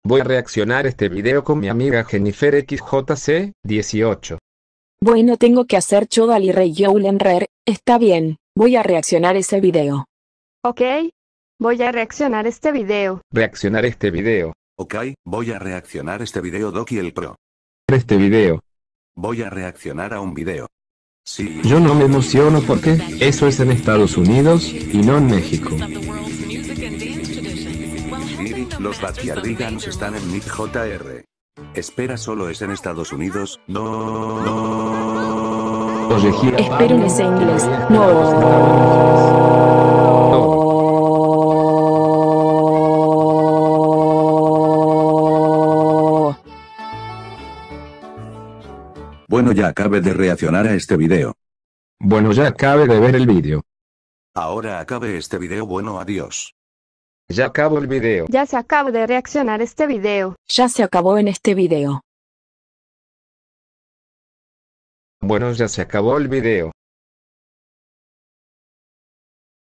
Voy a reaccionar este video con mi amiga Jennifer XJC, 18. Bueno, tengo que hacer Chodal y Rey Joulenrer, está bien, voy a reaccionar ese video. Ok. Voy a reaccionar este video. Reaccionar este video. Ok, voy a reaccionar este video Doki el Pro. Este video. Voy a reaccionar a un video. Sí. Yo no me emociono porque eso es en Estados Unidos y no en México. Diri, los Backyardigans están en Nick JR. Espera, solo es en Estados Unidos. No. Oye, gira. Espero en ese inglés, no. Bueno, ya acabé de reaccionar a este video. Bueno, ya acabé de ver el video. Ahora acabe este video. Bueno, adiós. Ya acabo el video. Ya se acaba de reaccionar este video. Ya se acabó en este video. Bueno, ya se acabó el video.